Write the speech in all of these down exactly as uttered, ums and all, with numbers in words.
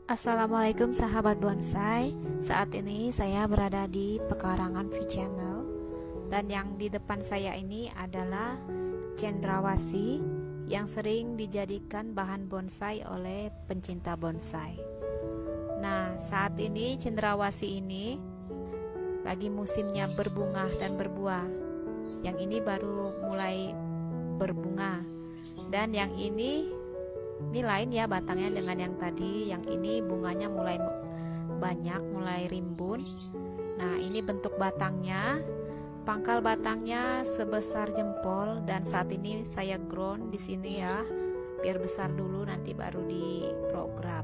Assalamualaikum sahabat bonsai. Saat ini saya berada di pekarangan V Channel. Dan yang di depan saya ini adalah cendrawasih yang sering dijadikan bahan bonsai oleh pencinta bonsai. Nah, saat ini cendrawasih ini lagi musimnya berbunga dan berbuah. Yang ini baru mulai berbunga. Dan yang ini Ini lain ya batangnya dengan yang tadi. Yang ini bunganya mulai banyak, mulai rimbun. Nah, ini bentuk batangnya. Pangkal batangnya sebesar jempol dan saat ini saya ground di sini ya. Biar besar dulu nanti baru diprogram.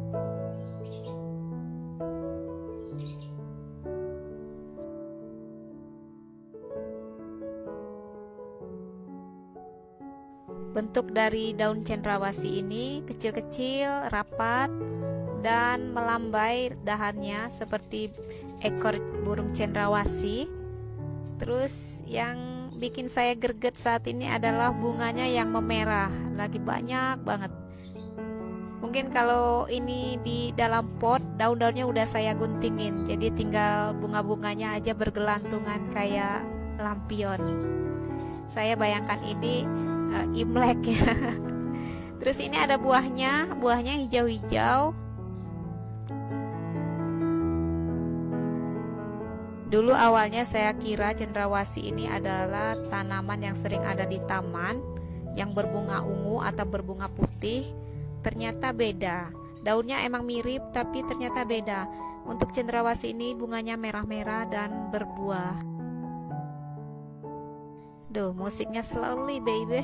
Bentuk dari daun cendrawasih ini kecil-kecil, rapat, dan melambai dahannya seperti ekor burung cendrawasih. Terus yang bikin saya greget saat ini adalah bunganya yang memerah, lagi banyak banget. Mungkin kalau ini di dalam pot, daun-daunnya udah saya guntingin, jadi tinggal bunga-bunganya aja bergelantungan kayak lampion. Saya bayangkan ini Uh, Imlek ya. Terus ini ada buahnya, buahnya hijau-hijau. Dulu awalnya saya kira cendrawasih ini adalah tanaman yang sering ada di taman, yang berbunga ungu atau berbunga putih. Ternyata beda. Daunnya emang mirip tapi ternyata beda. Untuk cendrawasih ini bunganya merah-merah dan berbuah. Duh, musiknya slowly baby.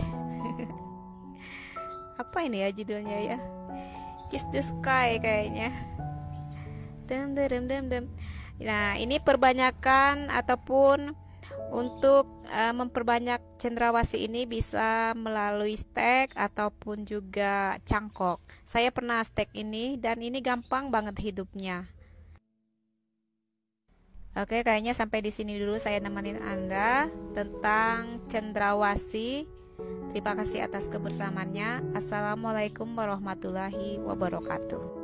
Apa ini ya judulnya ya? Kiss the Sky kayaknya. Dem dem dem dem. Nah, ini perbanyakan ataupun untuk uh, memperbanyak cendrawasih ini bisa melalui stek ataupun juga cangkok. Saya pernah stek ini dan ini gampang banget hidupnya. Oke, kayaknya sampai di sini dulu saya nemenin Anda tentang cendrawasih. Terima kasih atas kebersamaannya. Assalamualaikum warahmatullahi wabarakatuh.